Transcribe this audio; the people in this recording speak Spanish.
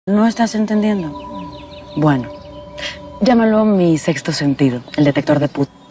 ¿No estás entendiendo? Bueno, llámalo mi sexto sentido, el detector de putas.